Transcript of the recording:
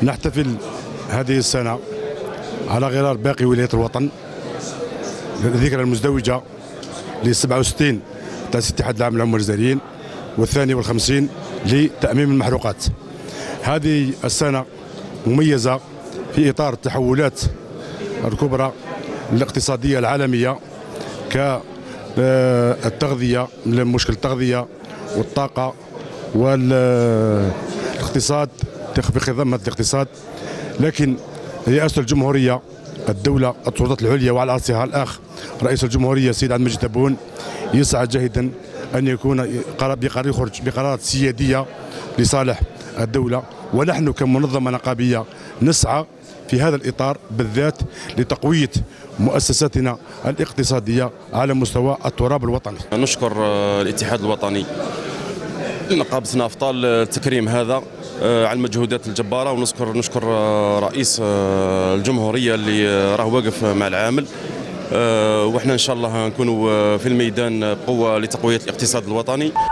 نحتفل هذه السنة على غرار باقي ولايات الوطن الذكرى المزدوجة ل 67 تأسيس الاتحاد العام للعمال الجزائريين، والثاني والخمسين لتأميم المحروقات. هذه السنة مميزة في إطار التحولات الكبرى الاقتصادية العالمية كالتغذية، مشكل التغذية والطاقة والاقتصاد في خدمة الاقتصاد. لكن رئاسة الجمهورية، الدولة، السلطات العليا وعلى رأسها الأخ رئيس الجمهورية السيد عبد المجيد تبون يسعى جاهدا أن يكون يخرج بقرارات سيادية لصالح الدولة، ونحن كمنظمة نقابية نسعى في هذا الإطار بالذات لتقوية مؤسساتنا الاقتصادية على مستوى التراب الوطني. نشكر الاتحاد الوطني لنقابة نافطة التكريم هذا على المجهودات الجبارة، ونشكر رئيس الجمهورية اللي راه واقف مع العامل، وإحنا إن شاء الله نكونوا في الميدان بقوة لتقوية الاقتصاد الوطني.